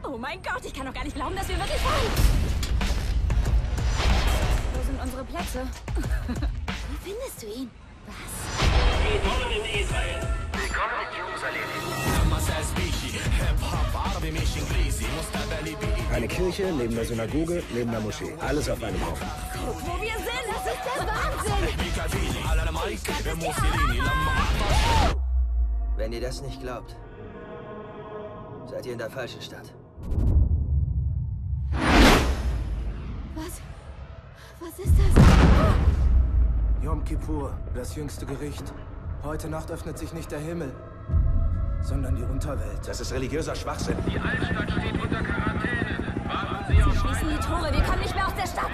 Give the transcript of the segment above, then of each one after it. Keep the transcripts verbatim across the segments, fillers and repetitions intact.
Oh mein Gott, ich kann doch gar nicht glauben, dass wir wirklich fahren. Wo sind unsere Plätze? Wo findest du ihn? Was? Willkommen in Israel. Willkommen in Jerusalem. Eine Kirche neben der Synagoge, neben der Moschee. Alles auf einem Haufen. Guck, wo wir sind. Das ist der Wahnsinn. Wenn ihr das nicht glaubt, seid ihr in der falschen Stadt. Was? Was ist das? Yom Kippur, das jüngste Gericht. Heute Nacht öffnet sich nicht der Himmel, sondern die Unterwelt. Das ist religiöser Schwachsinn. Die Altstadt steht unter Quarantäne. Warten Sie auf Schließen die Tore. Wir kommen nicht mehr aus der Stadt.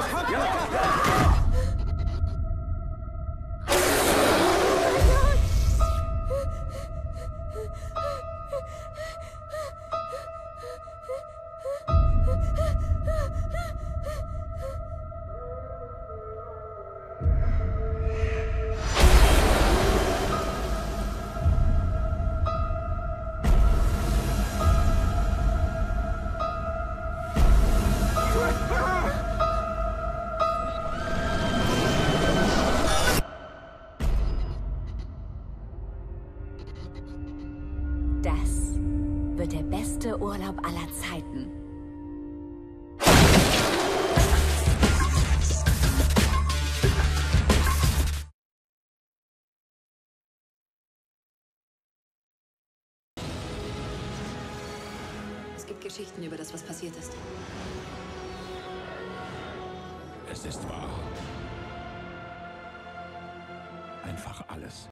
Das wird der beste Urlaub aller Zeiten. Es gibt Geschichten über das, was passiert ist. Es ist wahr. Einfach alles.